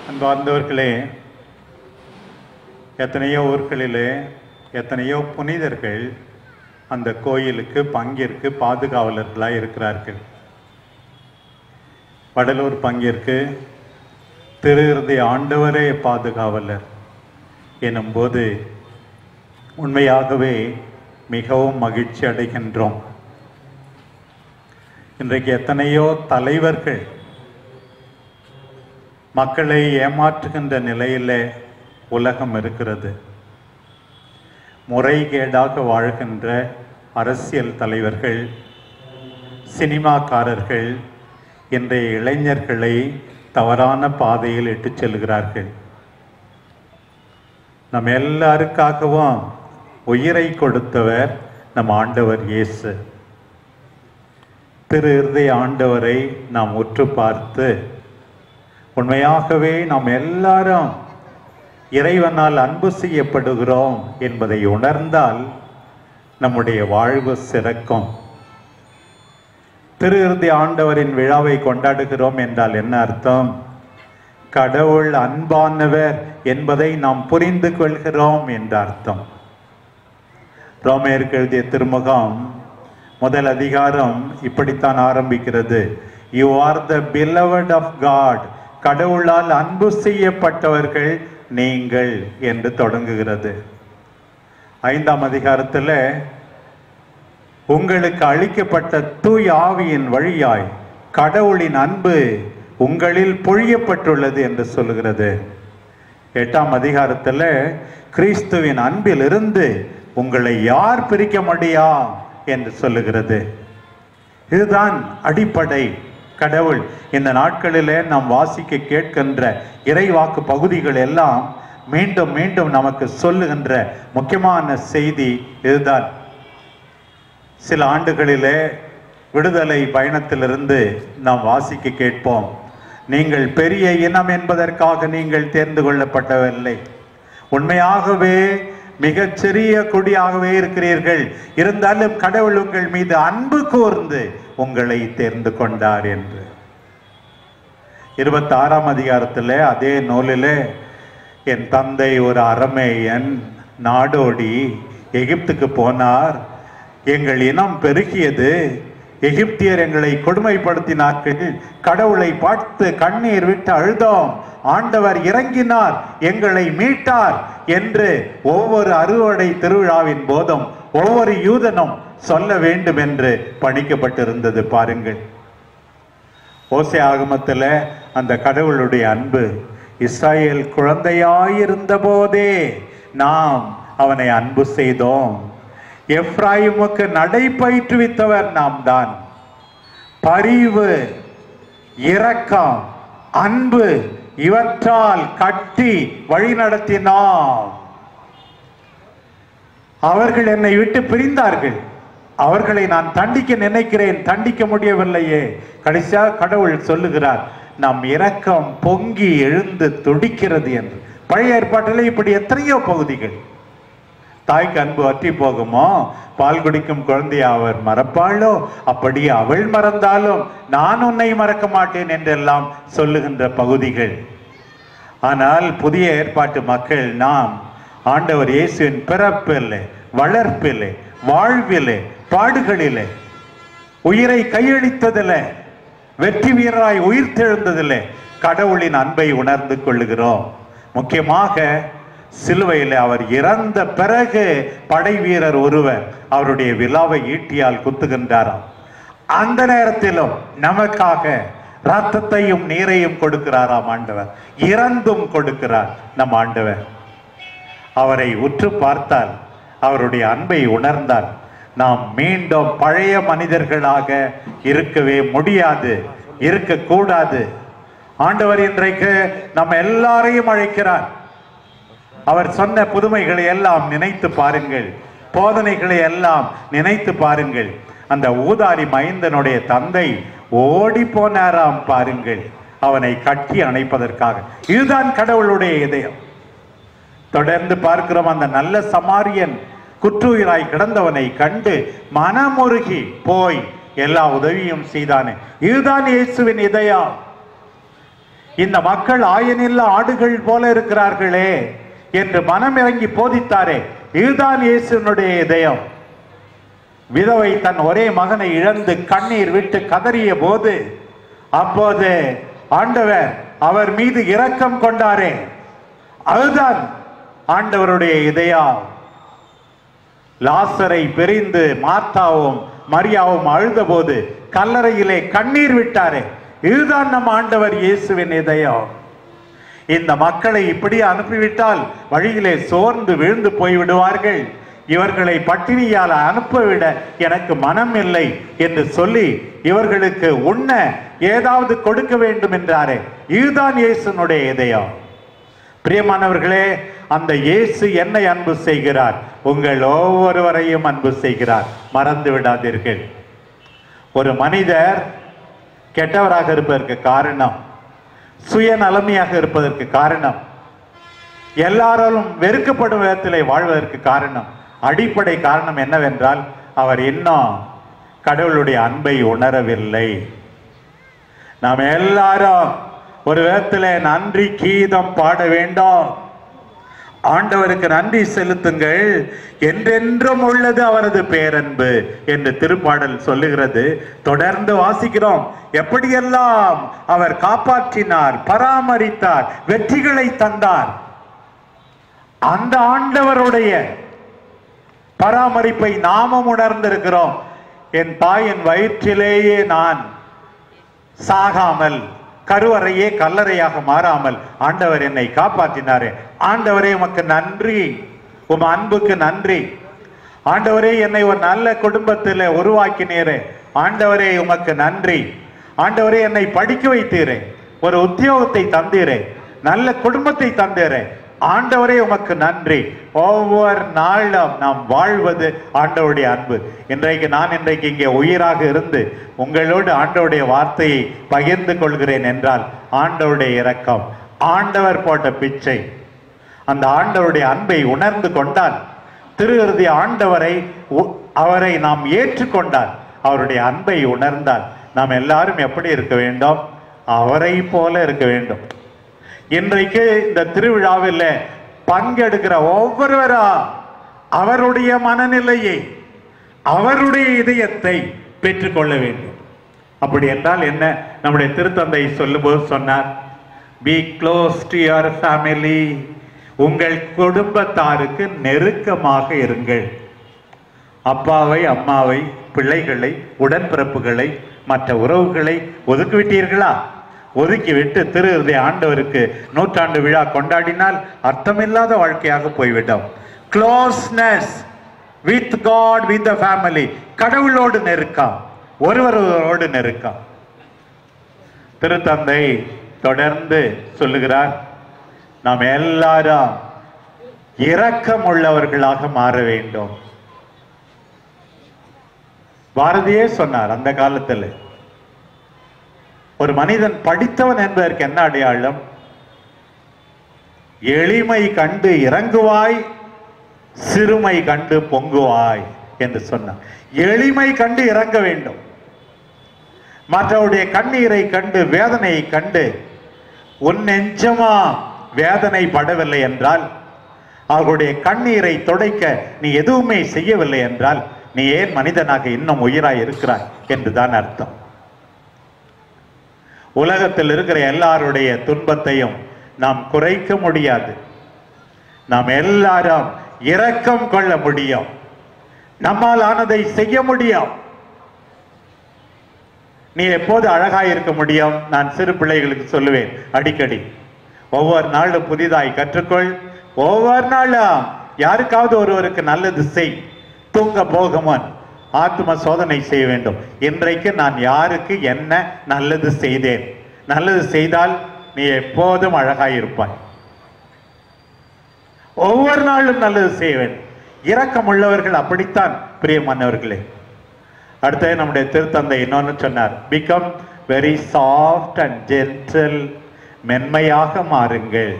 அன்பார்ந்தவர்களே, எத்தனையோ ஊர்களிலே எத்தனையோ புனிதர்கள் அந்த கோயிலுக்கு பங்கிற்கு பாதுகாவலர்களாக இருக்கிறார்கள். வடலூர் பங்கிற்கு திரு இருதய ஆண்டவரே பாதுகாவலர் எனும்போது உண்மையாகவே மிகவும் மகிழ்ச்சி அடைகின்றோம். இன்றைக்கு எத்தனையோ தலைவர்கள் மக்களை ஏமாற்றுகின்ற நிலையிலே உலகம் இருக்கிறது. முறைகேடாக வாழ்கின்ற அரசியல் தலைவர்கள், சினிமாக்காரர்கள் இன்றைய இளைஞர்களை தவறான பாதையில் இட்டுச் செல்கிறார்கள். நம் எல்லாருக்காகவும் உயிரை கொடுத்தவர் நம் ஆண்டவர் இயேசு. திரு இருதய ஆண்டவரை நாம் உற்று பார்த்து உண்மையாகவே நாம் எல்லாரும் இறைவனால் அன்பு செய்யப்படுகிறோம் என்பதை உணர்ந்தால் நம்முடைய வாழ்வு சிறக்கும். திரு இருதய ஆண்டவரின் விழாவை கொண்டாடுகிறோம் என்றால் என்ன அர்த்தம்? கடவுள் அன்பானவர் என்பதை நாம் புரிந்து கொள்கிறோம் என்ற அர்த்தம். ரோமையருக்கு எழுதிய திருமுகம் முதல் அதிகாரம் இப்படித்தான் ஆரம்பிக்கிறது. You are the beloved of God. கடவுளால் அன்பு செய்யப்பட்டவர்கள் நீங்கள் என்று தொடங்குகிறது. 5ஆம் அதிகாரத்தில் உங்களுக்கு அளிக்கப்பட்ட தூய ஆவியின் வழியாய் கடவுளின் அன்பு உங்களில் பொழியப்பட்டுள்ளது என்று சொல்லுகிறது. 8ஆம் அதிகாரத்தில் கிறிஸ்துவின் அன்பில் இருந்து உங்களை யார் பிரிக்க முடியும் என்று சொல்லுகிறது. இதுதான் அடிப்படை. கடவுள் இந்த நாட்களிலே நாம் வாசிக்க கேட்கின்ற இறைவாக்கு பகுதிகள் எல்லாம் மீண்டும் மீண்டும் நமக்கு சொல்லுகின்ற முக்கியமான செய்தி இதுதான். சில ஆண்டுகளிலே விடுதலை பயணத்திலிருந்து நாம் வாசிக்க கேட்போம். நீங்கள் பெரிய இனம் என்பதற்காக நீங்கள் தேர்ந்து கொள்ளப்பட்டவில்லை. உண்மையாகவே மிகச்சிறிய குடியாகவே இருக்கிறீர்கள். இருந்தாலும் கடவுள் உங்கள் மீது அன்பு கூர்ந்து உங்களை தேர்ந்து கொண்டார் என்று 26ஆம் அதிகாரத்தில் அதே நூலிலே என் தந்தை ஒரு அரமேயன் நாடோடி எகிப்துக்கு போனார். எங்கள் இனம் பெருகியது. எகிப்தியர் எங்களை கொடுமைப்படுத்தினார்கள். கடவுளை பார்த்து கண்ணீர் விட்டு அழுதோம். ஆண்டவர் இறங்கினார், எங்களை மீட்டார் என்று ஒவ்வொரு அறுவடை திருவிழாவின் போதும் ஒவ்வொரு யூதனும் சொல்ல வேண்டும் என்று பணிக்கப்பட்டிருந்தது. பாருங்கள், ஓசே ஆகமத்தில் அந்த கடவுளுடைய அன்பு, இஸ்ராயேல் குழந்தையாயிருந்த போதே நாம் அவனை அன்பு செய்தோம். எப்ராயிமுக்கு நடை பயிற்றுவித்தவர் நாம் தான். பரிவு, இரக்கம், அன்பு இவற்றால் கட்டி வழிநடத்தினோம். அவர்கள் என்னை விட்டு பிரிந்தார்கள். அவர்களை நான் தண்டிக்க நினைக்கிறேன், தண்டிக்க முடியவில்லையே. கடைசியாக கடவுள் சொல்லுகிறார், நம் இரக்கம் பொங்கி எழுந்து துடிக்கிறது என்று. பழைய ஏற்பாட்டில் இப்படி எத்தனையோ பகுதிகள். தாய்க்கு அன்பு வற்றி போகுமோ, பால் குடிக்கும் குழந்தையை அவர் மறப்பாளோ, அப்படியே அவள் மறந்தாலும் நான் உன்னை மறக்க மாட்டேன் என்றெல்லாம் சொல்லுகின்ற பகுதிகள். ஆனால் புதிய ஏற்பாட்டு மக்கள் நாம் ஆண்டவர் இயேசுவின் பிறப்பிலே, வளர்ப்பிலே, வாழ்விலே, பாடுகளிலே, உயிரை கையளித்ததிலே, வெற்றி வீரராய் உயிர்த்தெழுந்ததிலே கடவுளின் அன்பை உணர்ந்து கொள்ளுகிறோம். முக்கியமாக சிலுவையில் அவர் இறந்த பிறகு படை வீரர் ஒருவர் அவருடைய விலாவை ஈட்டியால் குத்துகின்றாராம். அந்த நேரத்திலும் நமக்காக இரத்தத்தையும் நீரையும் கொடுக்கிறாராம் ஆண்டவர். இறந்தும் கொடுக்கிறார் நம் ஆண்டவர். அவரை உற்று பார்த்தால், அவருடைய அன்பை உணர்ந்தால் நாம் மீண்டும் பழைய மனிதர்களாக இருக்கவே முடியாது, இருக்கக்கூடாது. ஆண்டவர் இன்றைக்கு நம்ம எல்லாரையும் அழைக்கிறார். அவர் சொன்ன புதுமைகளை எல்லாம் நினைத்து பாருங்கள், போதனைகளை எல்லாம் நினைத்து பாருங்கள். அந்த ஊதாரி மைந்தனுடைய தந்தை ஓடி போனாராம் பாருங்கள், அவனை கட்டி அணைப்பதற்காக. இதுதான் கடவுளுடைய இதயம். தொடர்ந்து பார்க்கிறோம், அந்த நல்ல சமாரியன் குற்றுயிராய் கிடந்தவனை கண்டு மனமுருகி போய் எல்லா உதவியும் செய்தானே. இதுதான் இயேசுவின் இதயம். இந்த மக்கள் ஆயனில்ல ஆடுகள் போல இருக்கிறார்களே என்று மனம் இறங்கி போதித்தாரே, இதுதான் இயேசுனுடைய இதயம். விதவை தன் ஒரே மகனை இழந்து கண்ணீர் விட்டு கதறிய போது அப்போது ஆண்டவர் அவர் மீது இரக்கம் கொண்டாரே, அதுதான் ஆண்டவருடைய இதயம். லாசரை பிரிந்து மார்த்தாவும் மரியாவும் அழுத போது கல்லறையிலே கண்ணீர் விட்டாரே, இதுதான் நம் ஆண்டவர் இயேசுவின் இதயம். இந்த மக்களை இப்படி அனுப்பிவிட்டால் வழியிலே சோர்ந்து விழுந்து போய்விடுவார்கள், இவர்களை பட்டினியால் அனுப்பவிட எனக்கு மனம் இல்லை என்று சொல்லி இவர்களுக்கு உண்ண ஏதாவது கொடுக்க வேண்டும் என்றாரே, இதுதான் இயேசுனுடைய இதயம். பிரியமானவர்களே, அந்த இயேசு என்னை அன்பு செய்கிறார், உங்கள் ஒவ்வொருவரையும் அன்பு செய்கிறார், மறந்து விடாதீர்கள். ஒரு மனிதர் கெட்டவராக இருப்பதற்கு காரணம், சுயநலமையாக இருப்பதற்கு காரணம், எல்லாராலும் வெறுக்கப்படும் விதத்திலே வாழ்வதற்கு காரணம், அடிப்படை காரணம் என்னவென்றால் அவர் இன்னும் கடவுளுடைய அன்பை உணரவில்லை. நாம் எல்லாரும் ஒரு விதத்திலே நன்றி கீதம் பாட வேண்டும். ஆண்டவருக்கு நன்றி செலுத்துங்கள், என்றென்றும் உள்ளது அவரது பேரன்பு என்று திருப்பாடல் சொல்லுகிறது. தொடர்ந்து வாசிக்கிறோம், எப்படியெல்லாம் அவர் காப்பாற்றினார், பராமரித்தார், வெற்றிகளை தந்தார். அந்த ஆண்டவருடைய பராமரிப்பை நாமும் உணர்ந்திருக்கிறோம். என் தாயின் வயிற்றிலேயே நான் சாகாமல், கருவறையே கல்லறையாக மாறாமல் ஆண்டவர் என்னை காப்பாற்றினாரே, ஆண்டவரே உமக்கு நன்றி, உம் அன்புக்கு நன்றி. ஆண்டவரே என்னை ஒரு நல்ல குடும்பத்தில் உருவாக்கினீரே, ஆண்டவரே உமக்கு நன்றி. ஆண்டவரே என்னை படிக்க வைத்தீரே, ஒரு உத்தியோகத்தை தந்தீரே, நல்ல குடும்பத்தை தந்தீரே, ஆண்டவரே உமக்கு நன்றி. ஒவ்வொரு நாளும் நாம் வாழ்வது ஆண்டவருடைய அன்பு. இன்றைக்கு இங்கே உயிராக இருந்து உங்களோடு ஆண்டவருடைய வார்த்தையை பகிர்ந்து கொள்கிறேன் என்றால் ஆண்டவருடைய இரக்கம், ஆண்டவர் போட்ட பிச்சை, அந்த ஆண்டவருடைய அன்பை உணர்ந்து கொண்டால், திரு இறுதி அவரை நாம் ஏற்றுக்கொண்டால், அவருடைய அன்பை உணர்ந்தால் நாம் எல்லாரும் எப்படி இருக்க வேண்டும்? அவரை போல இருக்க வேண்டும். இன்றைக்கு இந்த திருவிழாவில் பங்கெடுக்கிற ஒவ்வொருவரா அவருடைய மனநிலையை, அவருடைய இதயத்தை பெற்றுக்கொள்ள வேண்டும். அப்படி என்றால் என்ன? நம்முடைய திருத்தந்தை சொல்லும்போது சொன்னார், be close to your family, உங்கள் குடும்பத்தாருக்கு நெருக்கமாக இருங்கள். அப்பாவை, அம்மாவை, பிள்ளைகளை, உடன்பிறப்புகளை, மற்ற உறவுகளை ஒதுக்கிவிட்டீர்களா? ஒதுக்கிவிட்டு திரு ஆண்டவருக்கு நூற்றாண்டு விழா கொண்டாடினால் அர்த்தமில்லாத வாழ்க்கையாக போய்விடும். Closeness with God, with the family, கடவுளோடு நெருக்கம், ஒருவரோடு நெருக்கம். திருத்தந்தை தொடர்ந்து சொல்லுகிறார், நாம் எல்லாரும் இரக்கம் உள்ளவர்களாக மாற வேண்டும். பாரதியே சொன்னார், அந்த காலத்தில் ஒரு மனிதன் படித்தவன் என்பதற்கு என்ன அடையாளம்? எளிமை கண்டு இறங்குவாய், சிறுமை கண்டு பொங்குவாய் என்று சொன்னார். எளிமை கண்டு இறங்க வேண்டும். மற்றவருடைய கண்ணீரை கண்டு, வேதனையை கண்டு உன் நெஞ்சமா வேதனை படவில்லை என்றால், அவர்களுடைய கண்ணீரை துடைக்க நீ எதுவுமே செய்யவில்லை என்றால், நீ ஏன் மனிதனாக இன்னும் உயிராய் இருக்கிறாய் என்றுதான் அர்த்தம். உலகத்தில் இருக்கிற எல்லாருடைய துன்பத்தையும் நாம் குறைக்க முடியாது. நாம் எல்லாரும் இரக்கம் கொள்ள முடியும், நம்மால் ஆனதை செய்ய முடியும். நீ எப்போது அழகாய் இருக்க முடியும்? நான் சிறு பிள்ளைகளுக்கு சொல்லுவேன் அடிக்கடி, ஒவ்வொரு நாளும் புதிதாய் கற்றுக்கொள், ஒவ்வொரு நாளும் யாருக்காவது ஒருவருக்கு நல்லது செய். தூங்க போகமுன் ஆத்ம சோதனை செய்ய வேண்டும். இன்றைக்கு நான் யாருக்கு என்ன நல்லது செய்தேன்? நல்லது செய்தால் நீ எப்போதும் அழகாயிருப்பாய். ஒவ்வொரு நாளும் நல்லது செய்ய வேண்டும். இரக்கம் உள்ளவர்கள் அப்படித்தான் பிரியமானவர்களே. அடுத்தது நம்முடைய திருத்தந்தை இன்னொன்னு சொன்னார், become very soft and gentle, மென்மையாக மாறுங்கள்.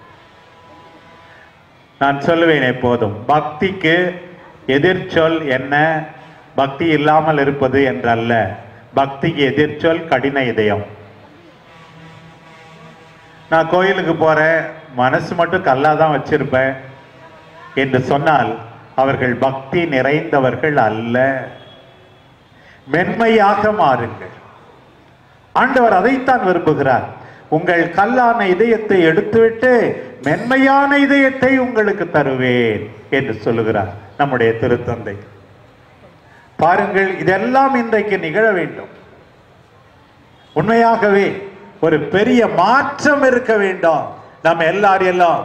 நான் சொல்லுவேன் எப்போதும், பக்திக்கு எதிர்ச்சொல் என்ன? பக்தி இல்லாமல் இருப்பது என்றல்ல, பக்திக்கு எதிர்ச்சொல் கடின இதயம். நான் கோயிலுக்கு போறேன், மனசு மட்டும் கல்லா தான் வச்சிருப்பேன் என்று சொன்னால் அவர்கள் பக்தி நிறைந்தவர்கள் அல்ல. மென்மையாக மாறுங்கள். ஆண்டவர் அதைத்தான் விரும்புகிறார். உங்கள் கல்லான இதயத்தை எடுத்துவிட்டு மென்மையான இதயத்தை உங்களுக்கு தருவேன் என்று சொல்லுகிறார் நம்முடைய திருத்தந்தை. பாருங்கள், இதெல்லாம் இன்றைக்கு நிகழ வேண்டும். உண்மையாகவே ஒரு பெரிய மாற்றம் இருக்க வேண்டும். நாம் எல்லாரும்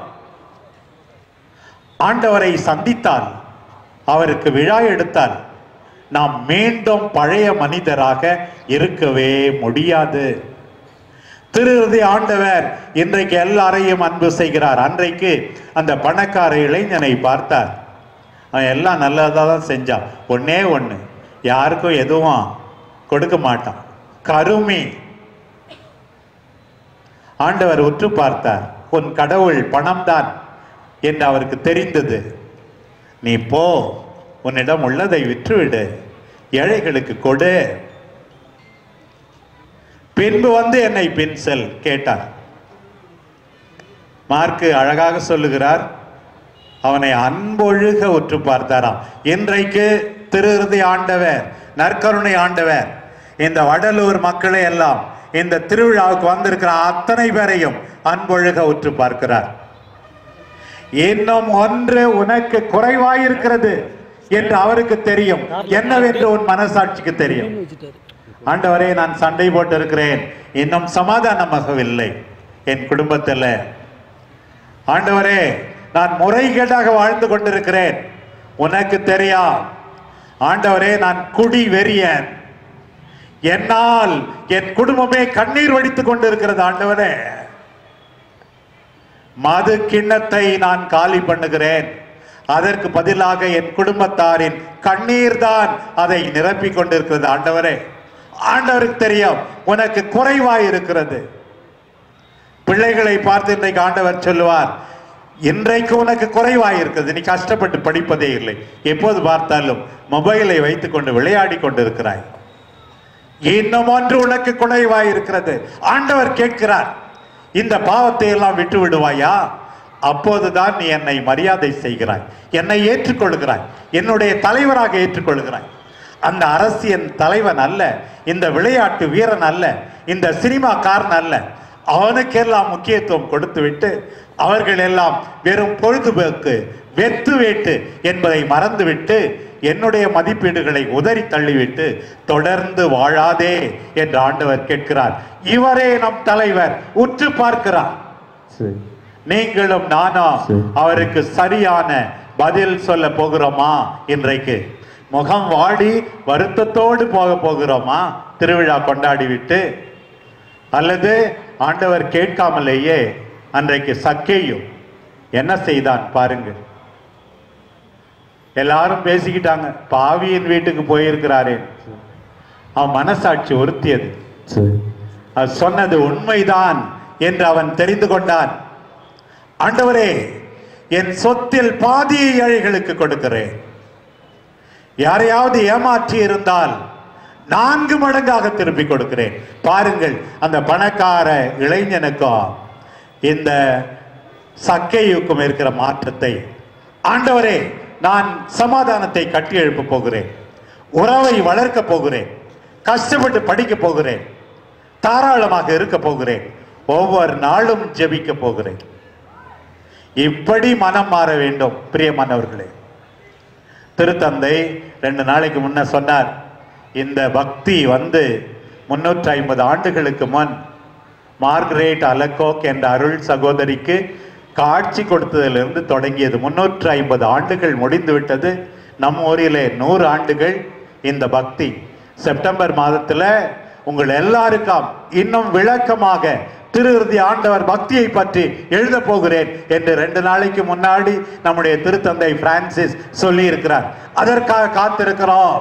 ஆண்டவரை சந்தித்தால், அவருக்கு விழா எடுத்தால் நாம் மீண்டும் பழைய மனிதராக இருக்கவே முடியாது. திருஹிருதய ஆண்டவர் இன்றைக்கு எல்லாரையும் அன்பு செய்கிறார். அன்றைக்கு அந்த பணக்கார இளைஞனை பார்த்தார். அவன் எல்லாம் நல்லதாக தான் செஞ்சான். ஒன்னே ஒன்று, யாருக்கும் எதுவும் கொடுக்க மாட்டான், கருமி. ஆண்டவர் உற்று பார்த்தார். உன் கடவுள் பணம்தான் என்று அவருக்கு தெரிந்தது. நீ போ, உன்னிடம் உள்ளதை விற்றுவிடு, ஏழைகளுக்கு கொடு, பின்பு வந்து என்னை பின் செல் கேட்டார். மார்க்கு அழகாக சொல்லுகிறார், அவனை அன்பொழுக உற்று பார்த்தாராம். இன்றைக்கு திருஹிருதய ஆண்டவர், நற்கருணை ஆண்டவர் இந்த வடலூர் மக்களை எல்லாம் இந்த திருவிழாவுக்கு வந்திருக்கிற அத்தனை பேரையும் அன்பொழுக உற்று பார்க்கிறார். இன்னும் ஒன்று உனக்கு குறைவாயிருக்கிறது என்று அவருக்கு தெரியும். என்னவென்று உன் மனசாட்சிக்கு தெரியும். ஆண்டவரே, நான் சண்டை போட்டு இருக்கிறேன், இன்னும் சமாதானமாகவில்லை என் குடும்பத்தில். ஆண்டவரே, நான் முறைகேடாக வாழ்ந்து கொண்டிருக்கிறேன், உனக்கு தெரியா. ஆண்டவரே, நான் குடி வெறியன், என்னால் என் குடும்பமே கண்ணீர் வடித்துக் கொண்டிருக்கிறது. ஆண்டவரே, மது கிண்ணத்தை நான் காலி பண்ணுகிறேன், அதற்கு பதிலாக என் குடும்பத்தாரின் கண்ணீர் தான் அதை நிரப்பிக் கொண்டிருக்கிறது. ஆண்டவரே, ஆண்டவருக்கு தெரியும் உனக்கு குறைவாய் இருக்கிறது. பிள்ளைகளை பார்த்து இன்றைக்கு ஆண்டவர் சொல்லுவார், இன்றைக்கு உனக்கு குறைவாய் இருக்கிறது, நீ கஷ்டப்பட்டு படிப்பதே இல்லை, எப்போது பார்த்தாலும் மொபைலை வைத்துக் கொண்டு விளையாடி கொண்டிருக்கிறாய், இன்னும் ஒன்று உனக்கு குறைவாய் இருக்கிறது. ஆண்டவர் கேட்கிறார், இந்த பாவத்தை எல்லாம் விட்டு விடுவாயா? அப்போதுதான் நீ என்னை மரியாதை செய்கிறாய், என்னை ஏற்றுக்கொள்கிறாய், என்னுடைய தலைவராக ஏற்றுக்கொள்கிறாய். அந்த அரசியல் தலைவன் அல்ல, இந்த விளையாட்டு வீரன் அல்ல, இந்த சினிமாக்காரன் அல்ல. அவனுக்கெல்லாம் முக்கியத்துவம் கொடுத்து விட்டு அவர்கள் எல்லாம் வெறும் பொழுதுபோக்கு, வெத்து வேட்டு என்பதை மறந்துவிட்டு என்னுடைய மதிப்பீடுகளை உதறி தள்ளிவிட்டு தொடர்ந்து வாழாதே என்று ஆண்டவர் கேட்கிறார். இவரே நம் தலைவர், உற்று பார்க்கிறார். நீங்களும் நானும் அவருக்கு சரியான பதில் சொல்ல போகிறோமா? இன்றைக்கு முகம் வாடி வருத்தத்தோடு போக போகிறோமா திருவிழா கொண்டாடி விட்டு? அல்லது ஆண்டவர் கேட்காமலேயே அன்றைக்கு சக்கேயும் என்ன செய்தான் பாருங்கள். எல்லாரும் பேசிக்கிட்டாங்க, பாவியின் வீட்டுக்கு போயிருக்கிறாரே. அவன் மனசாட்சி உறுத்தியது, அது சொன்னது உண்மைதான் என்று அவன் தெரிந்து கொண்டான். ஆண்டவரே, என் சொத்தில் பாதியை ஏழைகளுக்கு கொடுக்கிறேன், யாரையாவது ஏமாற்றி இருந்தால் 4 மடங்காக திருப்பி கொடுக்கிறேன். பாருங்கள், அந்த பணக்கார இளைஞனுக்கும் இந்த சக்கேயுக்கும் இருக்கிற மாற்றத்தை. ஆண்டவரே, நான் சமாதானத்தை கட்டி எழுப்ப போகிறேன், உறவை வளர்க்க போகிறேன், கஷ்டப்பட்டு படிக்க போகிறேன், தாராளமாக இருக்க போகிறேன், ஒவ்வொரு நாளும் ஜெபிக்க போகிறேன். இப்படி மனம் மாற வேண்டும் பிரியமானவர்களே. திருத்தந்தை 2 நாளைக்கு முன்ன சொன்னார், இந்த பக்தி 350 ஆண்டுகளுக்கு முன் மார்கரெட் அலகோக் என்ற அருள் சகோதரிக்கு காட்சி கொடுத்ததிலிருந்து தொடங்கியது. 350 ஆண்டுகள் முடிந்து விட்டது. நம்ம ஊரிலே 100 ஆண்டுகள் இந்த பக்தி. செப்டம்பர் மாதத்துல உங்கள் எல்லாருக்கும் இன்னும் விளக்கமாக திருஹிருதய ஆண்டவர் பக்தியை பற்றி எழுத போகிறேன் என்று 2 நாளைக்கு முன்னாடி நம்முடைய திருத்தந்தை பிரான்சிஸ் சொல்லி இருக்கிறார். அதற்காக காத்திருக்கிறோம்.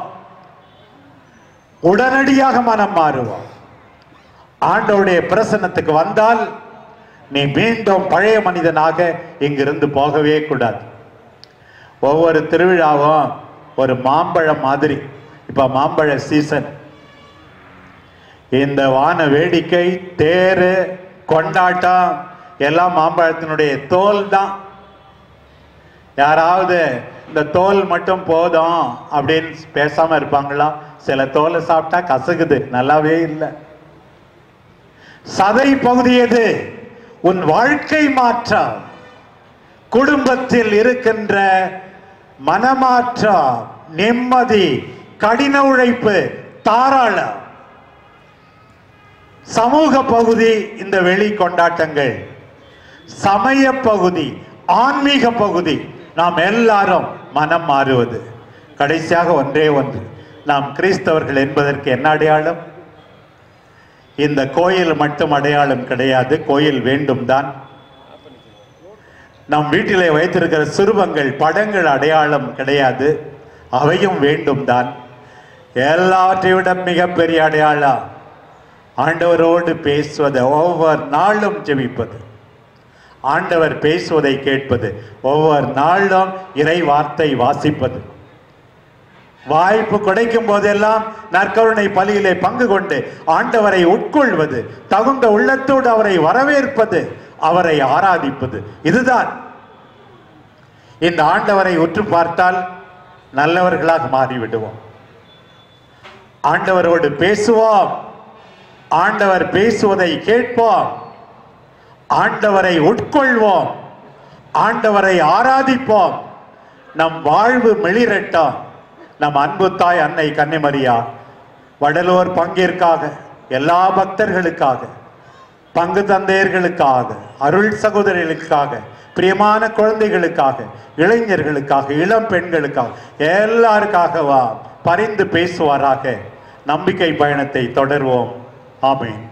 உடனடியாக மனம் மாறுவோம். ஆண்டவருடைய பிரசன்னத்துக்கு வந்தால் நீ மீண்டும் பழைய மனிதனாக இங்கிருந்து போகவே கூடாது. ஒவ்வொரு திருவிழாவும் ஒரு மாம்பழம் மாதிரி. இப்ப மாம்பழ சீசன். இந்த வான வேடிக்கை, தேரு, கொண்டாட்டம், எல்லாம் மாம்பழத்தினுடைய தோல் தான். யாராவது இந்த தோல் மட்டும் போதும் அப்படின்னு பேசாம இருப்பாங்களா? சில தோலை சாப்பிட்டா கசகுது, நல்லாவே இல்லை. சதை பகுதி எது? உன் வாழ்க்கை மாற்றம், குடும்பத்தில் இருக்கின்ற மனமாற்றம், நிம்மதி, கடின உழைப்பு, தாராளம். சமூக பகுதி இந்த வெளி கொண்டாட்டங்கள். சமய பகுதி, ஆன்மீக பகுதி, நாம் எல்லாரும் மனம் மாறுவது. கடைசியாக ஒன்றே ஒன்று, நாம் கிறிஸ்தவர்கள் என்பதற்கு என்ன அடையாளம்? இந்த கோயில் மட்டும் அடையாளம் கிடையாது, கோயில் வேண்டும் தான். நம் வீட்டிலே வைத்திருக்கிற சிறுவங்கள், படங்கள் அடையாளம் கிடையாது, அவையும் வேண்டும் தான். எல்லாவற்றை விட மிகப்பெரிய அடையாளம் ஆண்டவரோடு பேசுவது, ஒவ்வொரு நாளும் ஜெபிப்பது, ஆண்டவர் பேசுவதை கேட்பது, ஒவ்வொரு நாளும் இறை வார்த்தை வாசிப்பது, வாய்ப்பு கிடைக்கும் போதெல்லாம் நற்கருணை பலியிலே பங்கு கொண்டு ஆண்டவரை உட்கொள்வது, தகுந்த உள்ளத்தோடு அவரை வரவேற்பது, அவரை ஆராதிப்பது. இதுதான். இந்த ஆண்டவரை உற்று பார்த்தால் நல்லவர்களாக மாறிவிடுவோம். ஆண்டவரோடு பேசுவோம், ஆண்டவர் பேசுவதை கேட்போம், ஆண்டவரை உட்கொள்வோம், ஆண்டவரை ஆராதிப்போம். நம் வாழ்வு மிளிரட்டும். நம் அன்பு தாய் அன்னை கன்னிமரியா வடலூர் பங்கிற்காக, எல்லா பக்தர்களுக்காக, பங்கு தந்தையர்களுக்காக, அருள் சகோதரிகளுக்காக, பிரியமான குழந்தைகளுக்காக, இளைஞர்களுக்காக, இளம் பெண்களுக்காக, எல்லாருக்காகவா பரிந்து பேசுவாராக. நம்பிக்கை பயணத்தை தொடர்வோம். ஆமென்.